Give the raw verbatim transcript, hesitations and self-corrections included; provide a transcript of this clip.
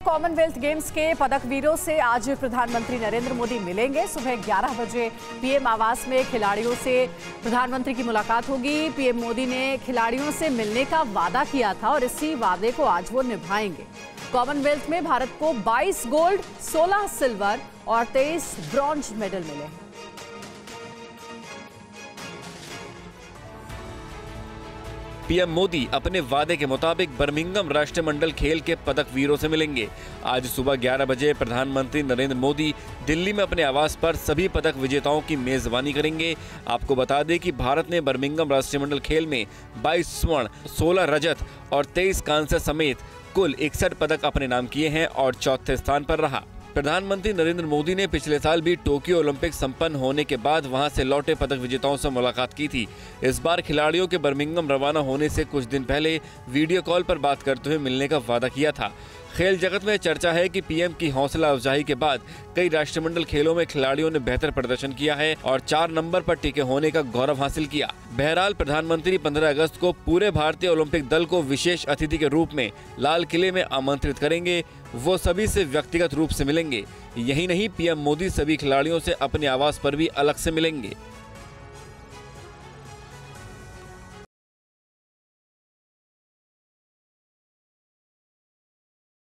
Commonwealth games के पदक वीरों से आज प्रधानमंत्री नरेंद्र मोदी मिलेंगे। सुबह ग्यारह बजे पीएम आवास में खिलाड़ियों से प्रधानमंत्री की मुलाकात होगी। पीएम मोदी ने खिलाड़ियों से मिलने का वादा किया था और इसी वादे को आज वो निभाएंगे। कॉमनवेल्थ में भारत को बाईस गोल्ड, सोलह सिल्वर और तेईस ब्रॉन्ज मेडल मिले हैं। पीएम मोदी अपने वादे के मुताबिक बर्मिंघम राष्ट्रमंडल खेल के पदक वीरों से मिलेंगे। आज सुबह ग्यारह बजे प्रधानमंत्री नरेंद्र मोदी दिल्ली में अपने आवास पर सभी पदक विजेताओं की मेजबानी करेंगे। आपको बता दें कि भारत ने बर्मिंघम राष्ट्रमंडल खेल में बाईस स्वर्ण, सोलह रजत और तेईस कांस्य समेत कुल इकसठ पदक अपने नाम किए हैं और चौथे स्थान पर रहा। प्रधानमंत्री नरेंद्र मोदी ने पिछले साल भी टोक्यो ओलंपिक संपन्न होने के बाद वहां से लौटे पदक विजेताओं से मुलाकात की थी। इस बार खिलाड़ियों के बर्मिंघम रवाना होने से कुछ दिन पहले वीडियो कॉल पर बात करते हुए मिलने का वादा किया था। खेल जगत में चर्चा है कि पीएम की हौसला अफजाई के बाद कई राष्ट्रमंडल खेलों में खिलाड़ियों ने बेहतर प्रदर्शन किया है और चार नंबर पर टिके होने का गौरव हासिल किया। बहरहाल प्रधानमंत्री पंद्रह अगस्त को पूरे भारतीय ओलंपिक दल को विशेष अतिथि के रूप में लाल किले में आमंत्रित करेंगे। वो सभी से व्यक्तिगत रूप से मिलेंगे। यही नहीं, पीएम मोदी सभी खिलाड़ियों से अपने आवास पर भी अलग से मिलेंगे।